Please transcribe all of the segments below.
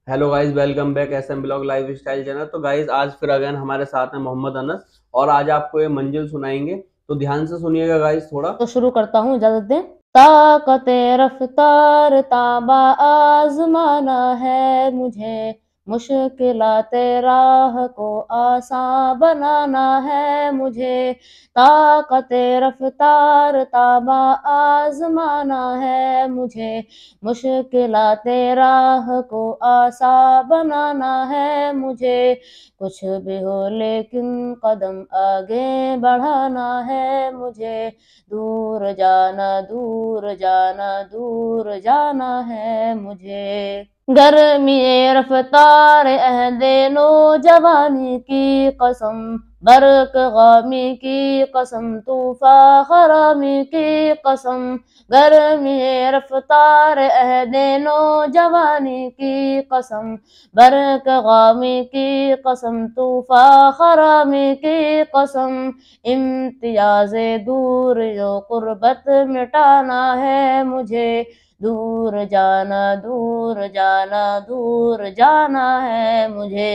Hello guys, welcome back SM blog lifestyle channel. तो guys आज फिर again हमारे साथ हैं मोहम्मद अनस और आज आपको ये मंजिल सुनाएंगे। तो ध्यान से सुनिएगा गाइस थोड़ा। तो शुरू करता हूँ, इजाजत दें। ताकते रफ्तार ताबा आजमाना है मुझे, मुश्किलाते राह को आसान बनाना है मुझे। ताकते रफ्तार ताबा आजमाना है मुझे, मुश्किलाते राह को आसान बनाना है मुझे। कुछ भी हो लेकिन कदम आगे बढ़ाना है मुझे। दूर जाना दूर जाना दूर जाना है मुझे। गर्मी रफ्तार अहदे नौजवानी की कसम, बर्क गामी की कसम, तूफा खरामी की कसम। गर्मी रफ्तार अहदे नौजवानी की कसम, बर्क गामी की कसम, तूफा खरामी की कसम। इम्तियाज़े दूर जो कुर्बत मिटाना है मुझे। दूर जाना दूर जाना दूर जाना है मुझे।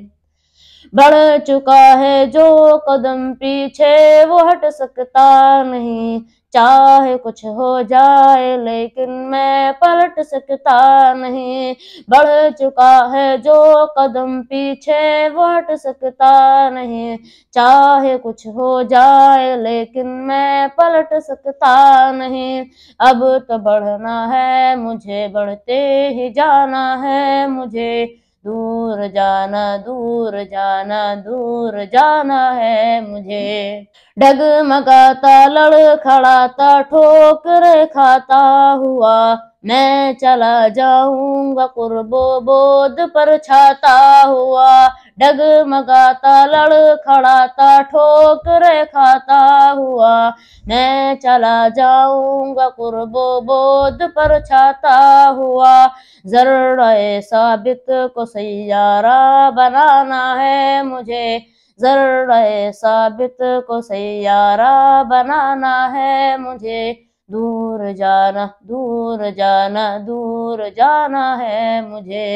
बढ़ चुका है जो कदम पीछे वो हट सकता नहीं। चाहे कुछ हो जाए लेकिन मैं पलट सकता नहीं। बढ़ चुका है जो कदम पीछे वो हट सकता नहीं। चाहे कुछ हो जाए लेकिन मैं पलट सकता नहीं। अब तो बढ़ना है मुझे, बढ़ते ही जाना है मुझे। दूर जाना दूर जाना दूर जाना है मुझे। डगमगाता लड़खड़ाता ठोकरे खाता हुआ मैं चला जाऊंगा कुर्बो बोध पर छाता हुआ। डगमगाता लड़खड़ाता ठोकरे खाता हुआ मैं चला जाऊंगा कुर्बो बोध पर छाता हुआ। ज़र्रे साबित को सैयारा बनाना है मुझे। ज़र्रे साबित को सैयारा बनाना है मुझे। दूर जाना दूर जाना दूर जाना है मुझे।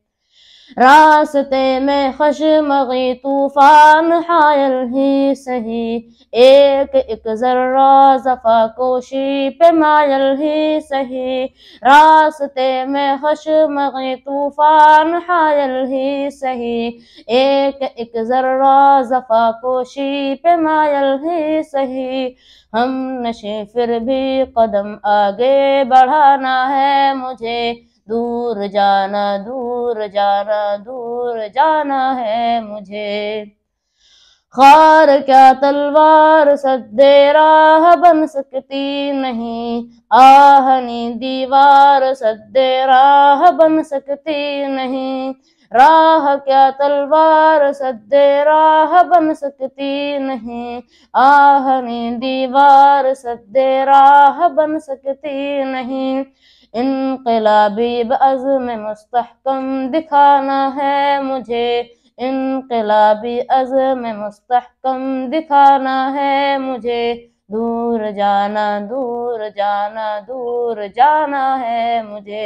रास्ते में खशमगी तूफान हायल ही सही, एक एक जर्रा ज़फ़ा कोशी पे मायल ही सही। रास्ते में खशमगी तूफान हायल ही सही, एक एक जर्रा ज़फ़ा कोशी पे मायल ही सही। हम नशे फिर भी कदम आगे बढ़ाना है मुझे। दूर जाना दूर जाना दूर जाना है मुझे। खार क्या तलवार सद्दे राह बन सकती नहीं, आहनी दीवार सद्दे राह बन सकती नहीं। राह क्या तलवार सद्दे राह बन सकती नहीं, आहनी दीवार सद्दे राह बन सकती नहीं। इनकलाबी बज़्म मुस्तहकम दिखाना है मुझे। इनकलाबी अज़्म मुस्तहकम दिखाना है मुझे। दूर जाना दूर जाना दूर जाना है मुझे।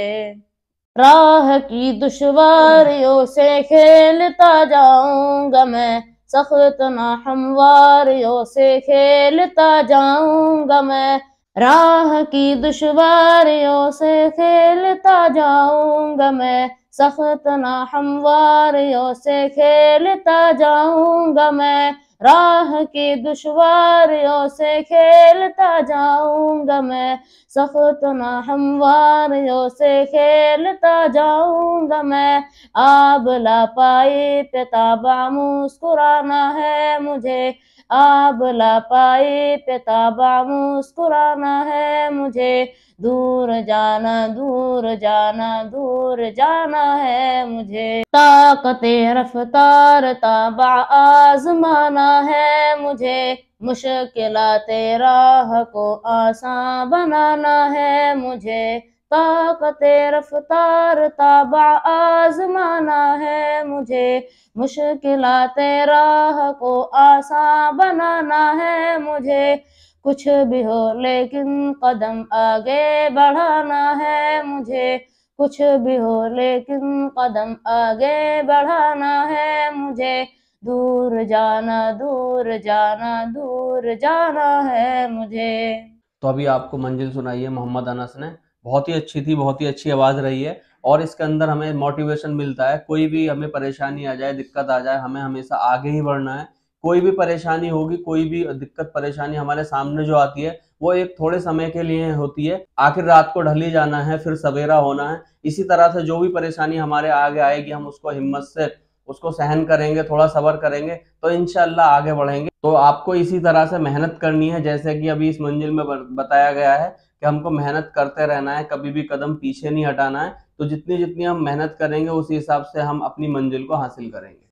राह की दुश्वारियों से खेलता जाऊंगा मैं, सख्त ना हमवारियों से खेलता जाऊंगा मैं। राह की दुश्वारियों से खेलता जाऊंगा मैं, सख्त ना हमवारियों से खेलता जाऊंगा मैं। राह की दुश्वारियों से खेलता जाऊंगा मैं, सख्त ना हमवारियों से खेलता जाऊंगा मैं। आबला पाए पे ताबा मुस्कुराना है मुझे। आबला पाए पे ताबा मुस्कुराना है मुझे। दूर जाना दूर जाना दूर जाना है मुझे। ताकते रफ्तार ताबा आजमाना है मुझे, मुश्किलाते राह को आसान बनाना है मुझे। ताकते रफ्तार ताबा आजमाना है मुझे, मुश्किलाते राह को आसान बनाना है मुझे। कुछ भी हो लेकिन कदम आगे बढ़ाना है मुझे। कुछ भी हो लेकिन कदम आगे बढ़ाना है मुझे, दूर जाना दूर जाना दूर जाना है मुझे। तो अभी आपको मंजिल सुनाई है मोहम्मद अनस ने, बहुत ही अच्छी थी, बहुत ही अच्छी आवाज़ रही है। और इसके अंदर हमें मोटिवेशन मिलता है, कोई भी हमें परेशानी आ जाए, दिक्कत आ जाए, हमें हमेशा आगे ही बढ़ना है। कोई भी परेशानी होगी, कोई भी दिक्कत परेशानी हमारे सामने जो आती है वो एक थोड़े समय के लिए होती है, आखिर रात को ढल ही जाना है, फिर सवेरा होना है। इसी तरह से जो भी परेशानी हमारे आगे आएगी, हम उसको हिम्मत से उसको सहन करेंगे, थोड़ा सब्र करेंगे तो इंशाल्लाह आगे बढ़ेंगे। तो आपको इसी तरह से मेहनत करनी है, जैसे कि अभी इस मंजिल में बताया गया है कि हमको मेहनत करते रहना है, कभी भी कदम पीछे नहीं हटाना है। तो जितनी जितनी हम मेहनत करेंगे उसी हिसाब से हम अपनी मंजिल को हासिल करेंगे।